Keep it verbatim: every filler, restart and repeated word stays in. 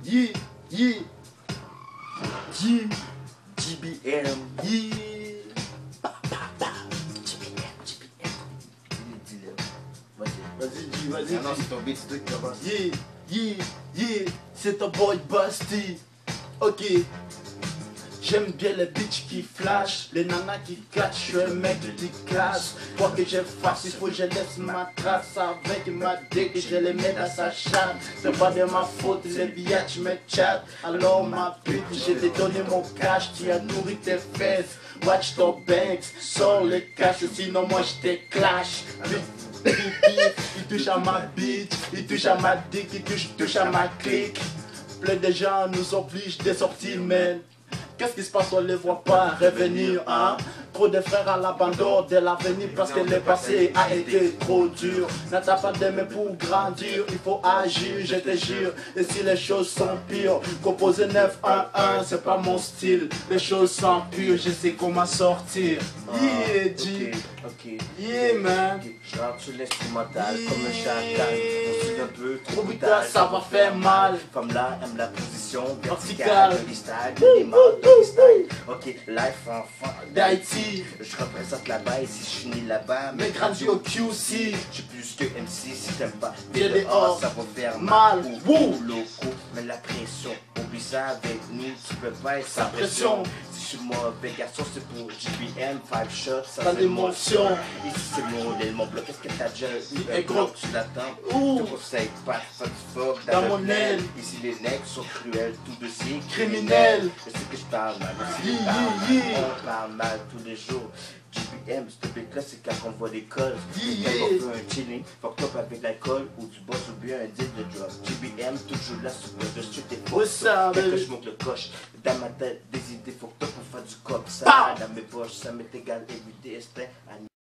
Yeah, yeah, yeah, G B M, yeah. Bah, bah, bah. G B M, G B M. Dis-le, vas-y. Vas-y, dis, vas-y. Non, c'est ton beat, c'est toi qui commence. Yeah, yeah, yeah, c'est ton boy Busty. Ok. J'aime bien les bitches qui flash, les nanas qui catch, je suis un mec qui classe. Quoi que je fasse, il faut que je laisse ma trace avec ma dick et je les mets dans sa chatte. C'est pas de ma faute, les biatchs me chat. Alors ma pute, je t'ai donné mon cash, tu as nourri tes fesses. Watch ton banks, sors le cash, sinon moi je te clash. Il touche à ma bitch, il touche à ma dick, il touche, touche à ma clique. Plein de gens nous obligent de sortir, man. Qu'est-ce qui se passe, on les voit pas revenir, hein? Trop de frères à l'abandon de l'avenir parce que le passé a été trop dur. N'attends pas de me pour grandir, il faut agir, je te jure. Et si les choses sont pires, composer neuf un un, c'est pas mon style. Les choses sont pures, je sais comment sortir. Yeah, G. Ok. Yeah, man. Okay. Je rentre sur l'instrumental comme un chacal. On suit un peu trop Trop brutal, brutal, ça va faire mal. Comme là, aime la position Verticale. verticale, doggy style, les morts, doggy style. Ok, life enfant D'Haïti, je représente là-bas et si je suis né là-bas, mais grandi au Q C. je suis plus que M C si t'aimes pas. Viens Viens dehors, dehors, ça va faire mal. mal. Wouh. Wouh, locaux, mais la pression. Oublie ça avec nous, tu peux pas être sans pression. Si je suis mauvais garçon, c'est pour G B M, five shots, Pas sans d'émotion. émotion. Ici c'est mon modèle, mon bloc, est-ce que t'as déjà eu Et un gros. bloc, tu l'attends? Ouh. Je te conseille pas, pas du fuck Dans le mon plaid. aile. Ici les necks sont cruels, tout de suite Criminel. Je sais que je parle mal, mais si Yeah, je parle mal, yeah, yeah. on parle mal tous les jours. G B M, ce truc là, c'est quand on voit des cols. Yeah, Quand on yeah. fait un chilling, fucked up avec l'alcool ou du boss ou bien un deal de drug. G B M, toujours là, super de street et What's fucked up. up, Dès que baby? je monte le coche, dans ma tête, des idées fucked up pour faire du cop. Ça, Pow! dans mes poches, ça m'est égal, everyday, instinct.